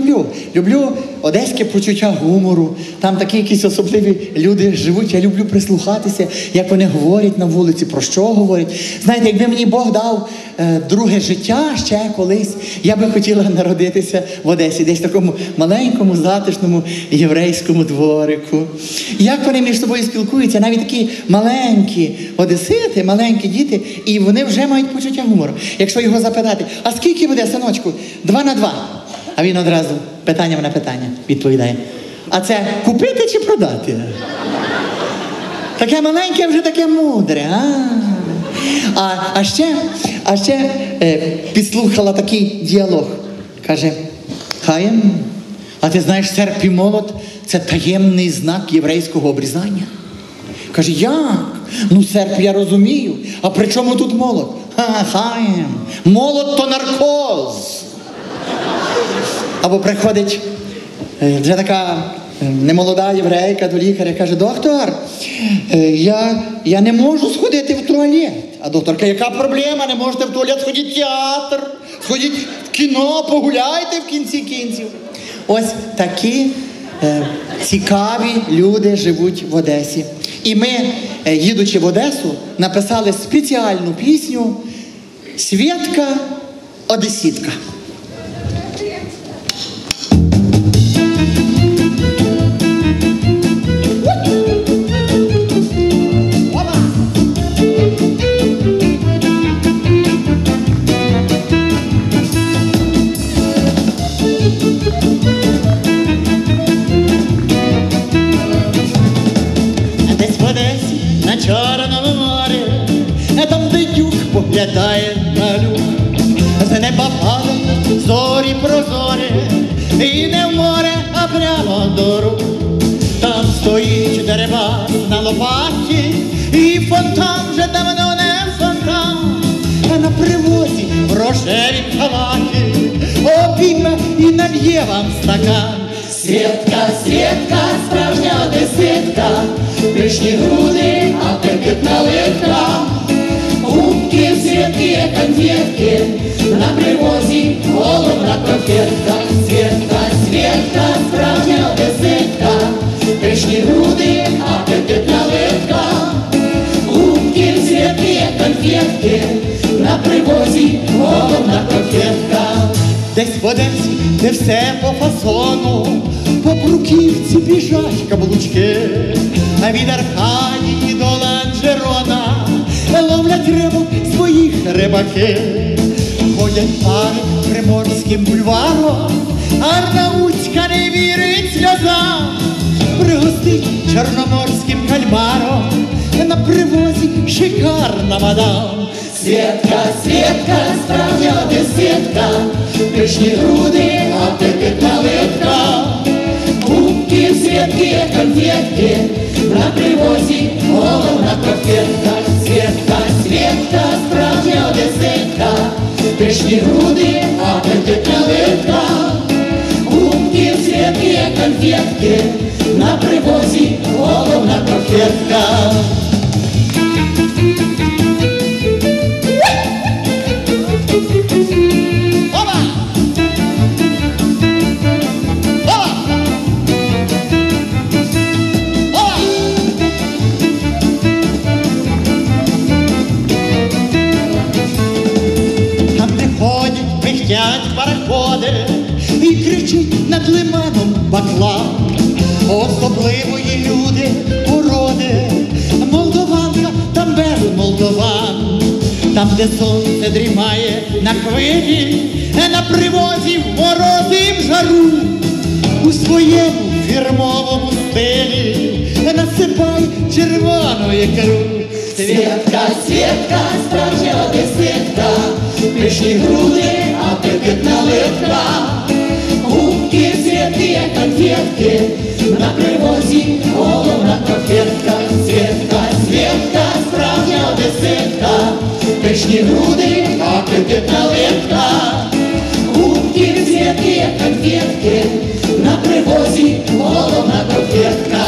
люблю. Люблю одеське почуття гумору. Там такі якісь особливі люди живуть. Я люблю прислухатися, як вони говорять на вулиці, про що говорять. Знаєте, якби мені Бог дав друге життя ще колись, я би хотіла народитися в Одесі, десь в такому маленькому, затишному єврейському дворику. Як вони між собою спілкуються, навіть такі маленькі одесити, маленькі діти, і вони вже мають почуття гумору. Якщо його запитати, а скільки буде, синочку? 2 на 2. А він одразу питанням на питання відповідає. А це купити чи продати? Таке маленьке, вже таке мудре. А ще підслухала такий діалог. Каже, Хаєм, а ти знаєш, серп і молот – це таємний знак єврейського обрізання? Каже, як? Ну, серп я розумію. А при чому тут молот? Хаєм, молот – то наркоз. Або приходить вже така немолода єврейка до лікаря, каже, доктор, я не можу сходити в туалет. А докторка, яка проблема? Не можете в туалет, сходіть в театр, сходіть в кіно, погуляйте в кінці кінців. Ось такі цікаві люди живуть в Одесі. І ми, їдучи в Одесу, написали спеціальну пісню «Свєтка Одесітка». Чорному морі, там, де юг поглядає на люк, з неба падають зорі прозорі, і не в море, а прямо до рук. Там стоїть дерева на лопаті, і фонтан вже давно не фонтан, а на привозі в рожевій халаті обійме і нальє вам стакан. Свєтка, Свєтка, справжня одеситка, пишні груди, апетитна литка. Губки, Свєтки, конфетки, на привозі головна конфетка. Свєтка, Свєтка, справжня одеситка, пишні груди, апетитна литка. Губки, Свєтки, конфетки, на привозі головна конфетка. Десь в Одесі, де все по фасону, по бруківці біжать каблучки, а від Аркадії до Ланжерона ловлять рибу своїх рибаки. Ходять пари Приморським бульваром, Арнаутська не вірить сльозам, пригостить чорноморським кальмаром, на привозі шикарна мадам. Свєтка, Свєтка, справжня одеситка, пишні груди, апетитна литка. Губки, Свєтки, конфетки, на привозі головна конфетка. Свєтка, Свєтка, справжня одеситка, пишні груди, апетитна литка. Губки, Свєтки, конфетки, на привозі головна конфетка. Пароходи і кричить над лиманом баклан. Особливої люди породи, молдованка там без молдован. Там, де сонце дрімає на хвилі, на привозі в морози і в жару, у своєму фірмовому стилі насипай червону ікру. Свєтка, Свєтка, справжня одеситка, пишні груди, апетитна литка. Губки, Свєтки, конфетки, на привозі головна конфетка. Свєтка, Свєтка, справжня одеситка, пишні груди, апетитна литка. Губки, Свєтки, конфетки, на привозі головна конфетка.